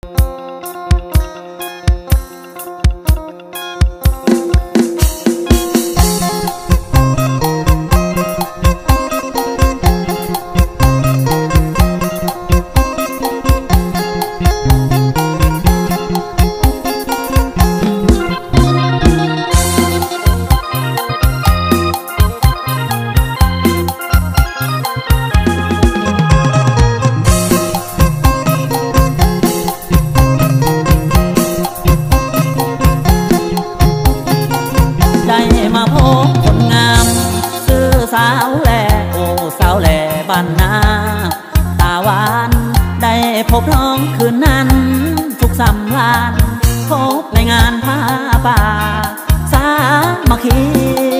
บ้านนาตาหวานได้พบน้องคืนนั้นทุกสำราญพบในงานผ้าป่าสามัคคี